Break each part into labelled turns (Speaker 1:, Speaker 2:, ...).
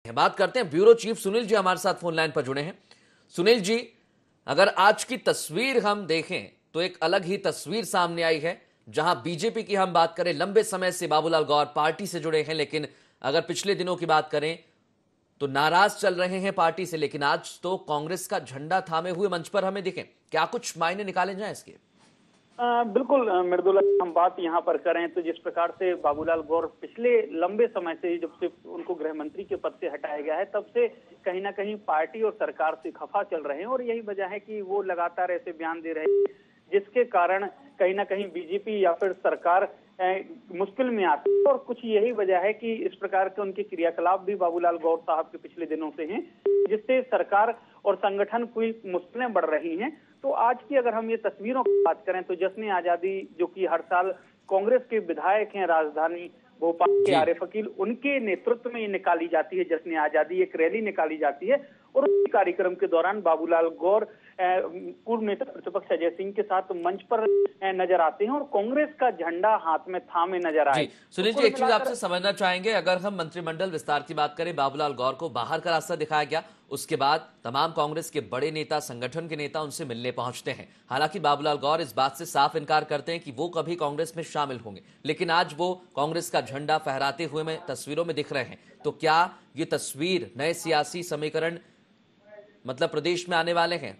Speaker 1: बात करते हैं ब्यूरो चीफ सुनील जी हमारे साथ फोन लाइन पर जुड़े हैं। सुनील जी, अगर आज की तस्वीर हम देखें तो एक अलग ही तस्वीर सामने आई है। जहां बीजेपी की हम बात करें, लंबे समय से बाबूलाल गौर पार्टी से जुड़े हैं, लेकिन अगर पिछले दिनों की बात करें तो नाराज चल रहे हैं पार्टी से, लेकिन आज तो कांग्रेस का झंडा थामे हुए मंच पर हमें दिखे। क्या कुछ मायने निकाले जाए इसके?
Speaker 2: बिल्कुल मृदुला, हम बात यहाँ पर करें तो जिस प्रकार से बाबूलाल गौर पिछले लंबे समय से, जब से उनको गृह मंत्री के पद से हटाया गया है, तब से कहीं ना कहीं पार्टी और सरकार से खफा चल रहे हैं। और यही वजह है कि वो लगातार ऐसे बयान दे रहे हैं जिसके कारण कहीं ना कहीं बीजेपी या फिर सरकार मुश्किल में आती है। और कुछ यही वजह है कि इस प्रकार के उनके क्रियाकलाप भी बाबूलाल गौर साहब के पिछले दिनों से हैं, जिससे सरकार और संगठन की मुश्किलें बढ़ रही हैं। तो आज की अगर हम ये तस्वीरों की बात करें तो जश्न आजादी, जो कि हर साल कांग्रेस के विधायक हैं राजधानी भोपाल के आरिफ अकील, उनके नेतृत्व में निकाली जाती है जश्न आजादी, एक रैली निकाली जाती है। और उस कार्यक्रम के दौरान बाबूलाल गौर पूर्व नेता प्रतिपक्ष अजय सिंह के साथ मंच पर नजर आते हैं और कांग्रेस का झंडा हाथ में थामे नजर आए।
Speaker 1: सुनील जी, एक चीज आपसे समझना चाहेंगे, अगर हम मंत्रिमंडल विस्तार की बात करें, बाबूलाल गौर को बाहर का रास्ता दिखाया गया, उसके बाद तमाम कांग्रेस के बड़े नेता, संगठन के नेता उनसे मिलने पहुंचते हैं। हालांकि बाबूलाल गौर इस बात से साफ इनकार करते हैं कि वो कभी कांग्रेस में शामिल होंगे, लेकिन आज वो कांग्रेस का झंडा फहराते हुए में तस्वीरों में दिख रहे हैं। तो क्या ये तस्वीर नए सियासी समीकरण मतलब प्रदेश में आने वाले हैं?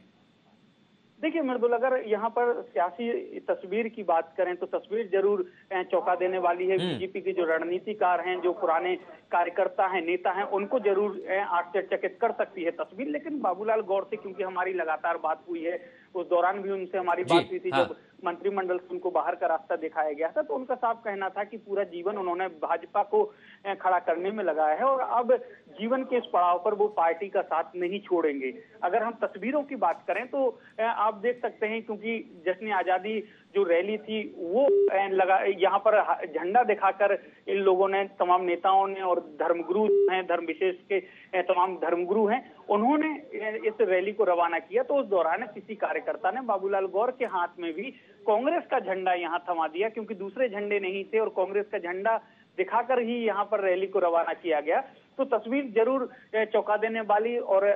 Speaker 2: देखिए मृदुल, अगर यहाँ पर सियासी तस्वीर की बात करें तो तस्वीर जरूर चौंका देने वाली है। बीजेपी के जो रणनीतिकार हैं, जो पुराने कार्यकर्ता हैं, नेता हैं, उनको जरूर आश्चर्यचकित कर सकती है तस्वीर। लेकिन बाबूलाल गौर से क्योंकि हमारी लगातार बात हुई है, उस दौरान भी उनसे हमारी बात हुई थी जब मंत्रिमंडल से उनको बाहर का रास्ता दिखाया गया था, तो उनका साफ कहना था कि पूरा जीवन उन्होंने भाजपा को खड़ा करने में लगाया है और अब जीवन के इस पड़ाव पर वो पार्टी का साथ नहीं छोड़ेंगे। अगर हम तस्वीरों की बात करें तो आप देख सकते हैं, क्योंकि जश्न आजादी जो रैली थी वो लगा, यहाँ पर झंडा दिखाकर इन लोगों ने, तमाम नेताओं ने और धर्मगुरु हैं, धर्म विशेष के तमाम धर्मगुरु हैं, उन्होंने इस रैली को रवाना किया। तो उस दौरान किसी कार्यकर्ता ने बाबूलाल गौर के हाथ में भी कांग्रेस का झंडा यहाँ थमा दिया, क्योंकि दूसरे झंडे नहीं थे और कांग्रेस का झंडा दिखाकर ही यहाँ पर रैली को रवाना किया गया। तो तस्वीर जरूर चौंका देने वाली और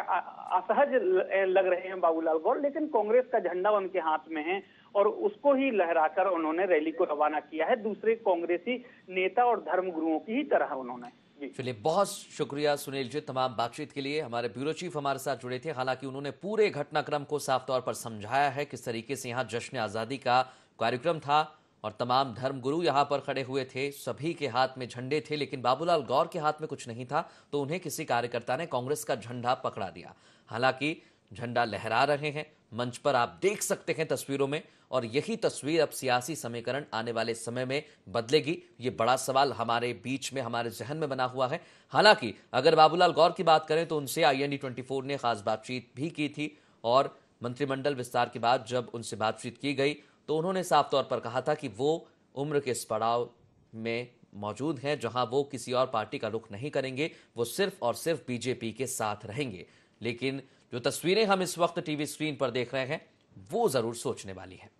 Speaker 2: असहज लग रहे हैं बाबूलाल गौर, लेकिन कांग्रेस का झंडा उनके हाथ में है और उसको ही लहराकर उन्होंने रैली को रवाना किया है, दूसरे कांग्रेसी नेता और धर्मगुरुओं की ही तरह उन्होंने।
Speaker 1: चलिए, बहुत शुक्रिया सुनील जी तमाम बातचीत के लिए। हमारे ब्यूरो चीफ हमारे साथ जुड़े थे। हालांकि उन्होंने पूरे घटनाक्रम को साफ तौर पर समझाया है, किस तरीके से यहाँ जश्न आजादी का कार्यक्रम था और तमाम धर्मगुरु यहां पर खड़े हुए थे, सभी के हाथ में झंडे थे, लेकिन बाबूलाल गौर के हाथ में कुछ नहीं था, तो उन्हें किसी कार्यकर्ता ने कांग्रेस का झंडा पकड़ा दिया। हालांकि झंडा लहरा रहे हैं, मंच पर आप देख सकते हैं तस्वीरों में, और यही तस्वीर अब सियासी समीकरण आने वाले समय में बदलेगी, ये बड़ा सवाल हमारे बीच में, हमारे जहन में बना हुआ है। हालांकि अगर बाबूलाल गौर की बात करें तो उनसे ind24 ने खास बातचीत भी की थी और मंत्रिमंडल विस्तार के बाद जब उनसे बातचीत की गई तो उन्होंने साफ तौर पर कहा था कि वो उम्र के इस पड़ाव में मौजूद हैं जहां वो किसी और पार्टी का रुख नहीं करेंगे, वो सिर्फ और सिर्फ बीजेपी के साथ रहेंगे। लेकिन जो तस्वीरें हम इस वक्त टीवी स्क्रीन पर देख रहे हैं वो जरूर सोचने वाली है।